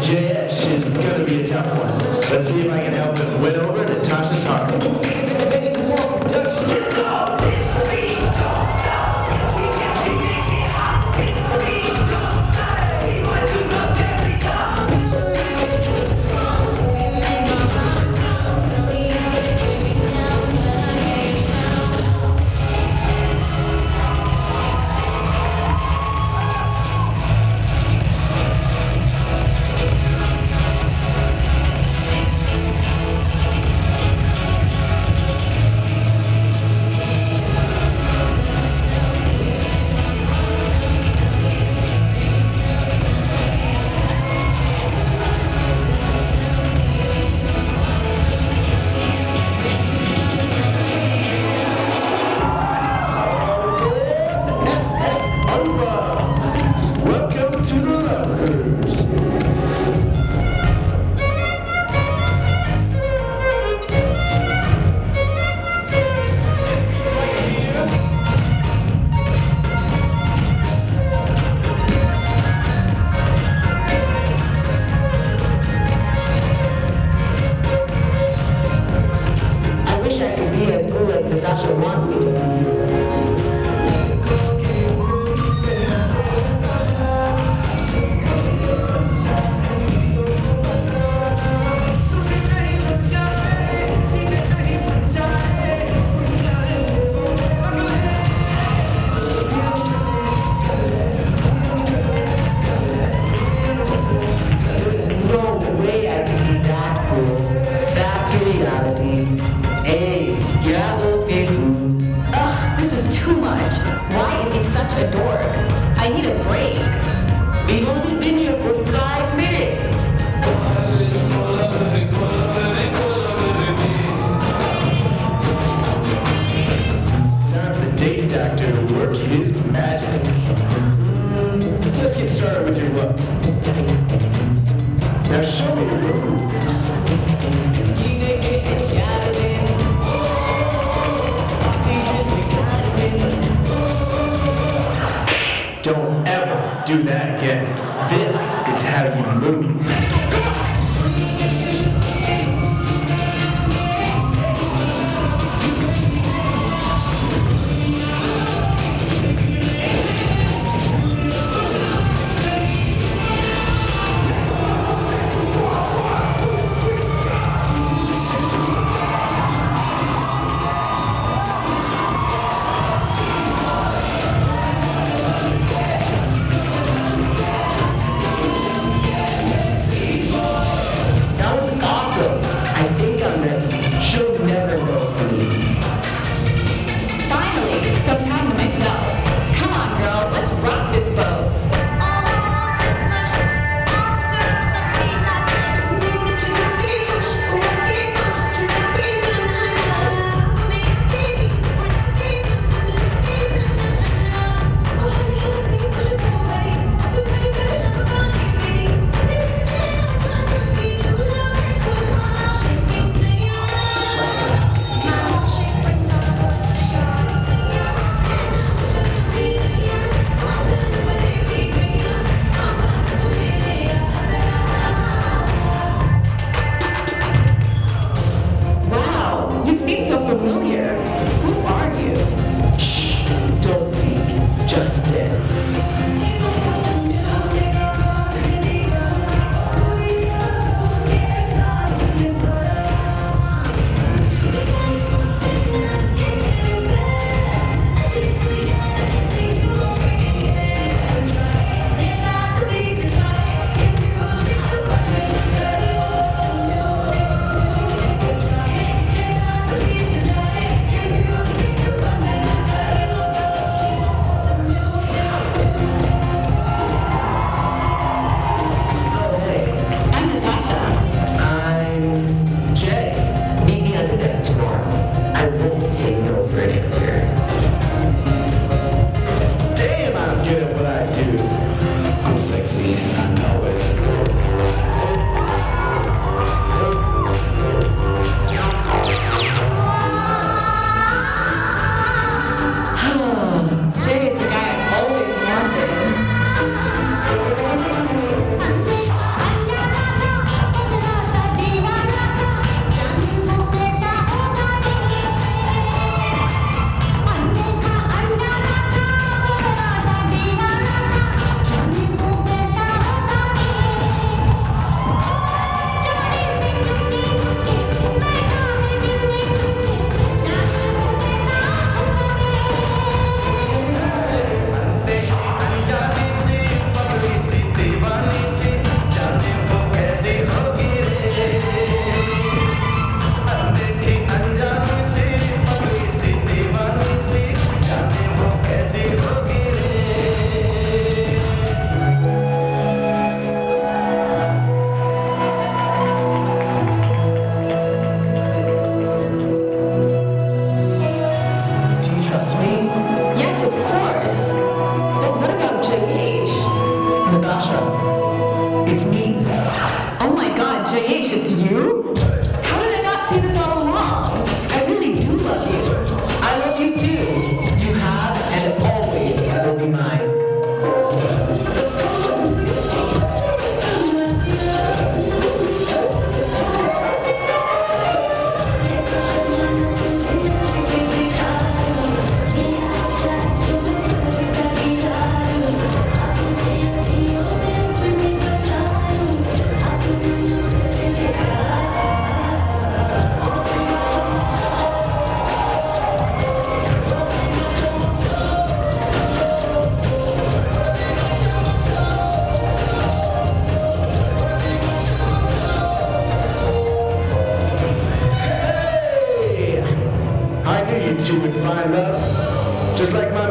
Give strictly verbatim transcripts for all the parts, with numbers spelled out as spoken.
J S is gonna be a tough one. Let's see if I can help him win over Natasha's heart. Welcome to the Love Cruise. I wish I could be as cool as Natasha wants me to be. Ugh, this is too much. Why is he such a dork? I need a break. We've only been here for five minutes. Time for the date doctor to work his magic. Mm, let's get started with your look. Now show me your moves. Don't ever do that again. This is how you move.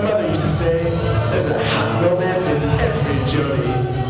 mother used to say, there's a hot romance in every Jody.